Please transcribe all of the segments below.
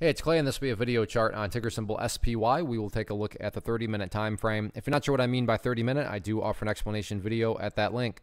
Hey, it's Clay, and this will be a video chart on ticker symbol SPY. We will take a look at the 30-minute time frame. If you're not sure what I mean by 30-minute, I do offer an explanation video at that link.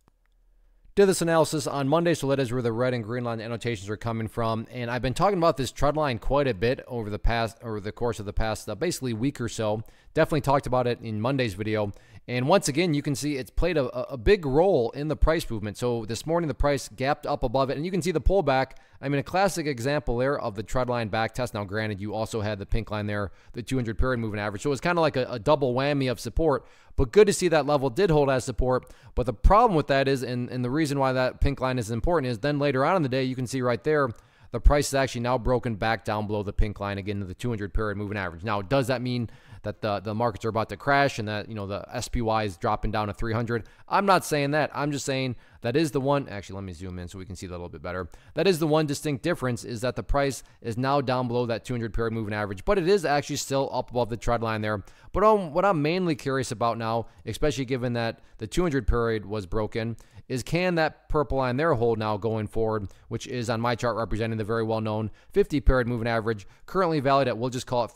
Did this analysis on Monday, so that is where the red and green line annotations are coming from. And I've been talking about this trend line quite a bit over the course of the past basically week or so. Definitely talked about it in Monday's video. And once again, you can see it's played a big role in the price movement. So this morning, the price gapped up above it, and you can see the pullback. I mean, a classic example there of the trend line back test. Now, granted, you also had the pink line there, the 200 period moving average. So it was kind of like a double whammy of support, but good to see that level did hold as support. But the problem with that is, and the reason why that pink line is important is then later on in the day, you can see right there, the price is actually now broken back down below the pink line again to the 200 period moving average. Now, does that mean that the markets are about to crash and that, you know, the SPY is dropping down to 300? I'm not saying that. I'm just saying that is the one. Actually, let me zoom in so we can see that a little bit better. That is the one distinct difference, is that the price is now down below that 200 period moving average, but it is actually still up above the trend line there. But what I'm mainly curious about now, especially given that the 200 period was broken, is can that purple line there hold now going forward, which is on my chart representing the very well-known 50 period moving average, currently valued at, we'll just call it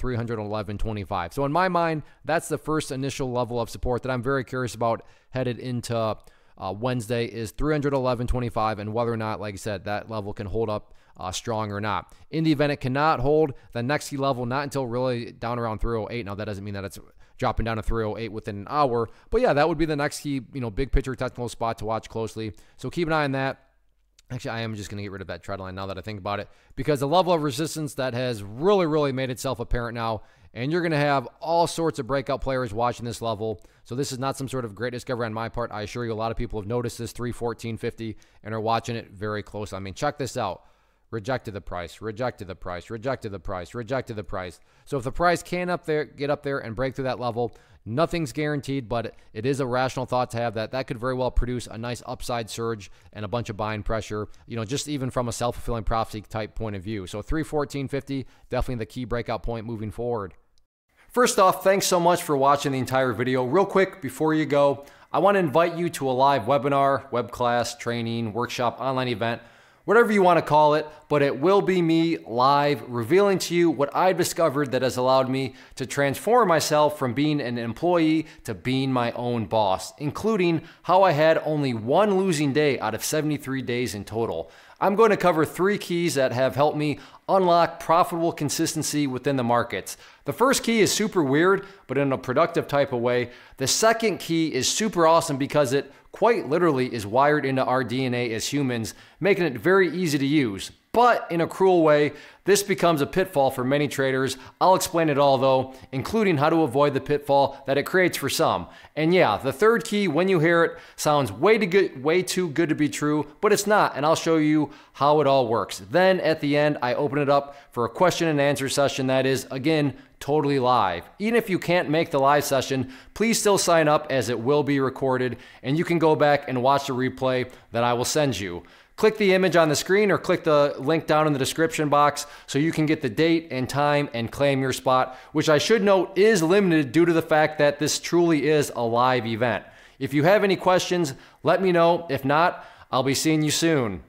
311.25. So in my mind, that's the first initial level of support that I'm very curious about headed into Wednesday, is 311.25, and whether or not, like I said, that level can hold up strong or not. In the event it cannot hold, the next key level not until really down around 308. Now, that doesn't mean that it's dropping down to 308 within an hour, but yeah, that would be the next key, big picture technical spot to watch closely. So keep an eye on that. Actually, I am just going to get rid of that trend line now that I think about it, because the level of resistance that has really made itself apparent now, and you're going to have all sorts of breakout players watching this level. So this is not some sort of great discovery on my part. I assure you a lot of people have noticed this 314.50 and are watching it very close. I mean, check this out. Rejected the price, rejected the price, rejected the price, rejected the price. So if the price can get up there and break through that level, nothing's guaranteed, but it is a rational thought to have that could very well produce a nice upside surge and a bunch of buying pressure, just even from a self-fulfilling prophecy type point of view. So 314.50, definitely the key breakout point moving forward. First off, thanks so much for watching the entire video. Real quick, before you go, I want to invite you to a live webinar, web class, training, workshop, online event, whatever you want to call it, but it will be me live revealing to you what I've discovered that has allowed me to transform myself from being an employee to being my own boss, including how I had only one losing day out of 73 days in total. I'm going to cover 3 keys that have helped me unlock profitable consistency within the markets. The first key is super weird, but in a productive type of way. The second key is super awesome because it quite literally is wired into our DNA as humans, making it very easy to use. But in a cruel way, this becomes a pitfall for many traders. I'll explain it all though, including how to avoid the pitfall that it creates for some. And yeah, the third key, when you hear it, sounds way too good to be true, but it's not, and I'll show you how it all works. Then at the end, I open it up for a question and answer session that is, again, totally live. Even if you can't make the live session, please still sign up, as it will be recorded, and you can go back and watch the replay that I will send you. Click the image on the screen or click the link down in the description box so you can get the date and time and claim your spot, which I should note is limited due to the fact that this truly is a live event. If you have any questions, let me know. If not, I'll be seeing you soon.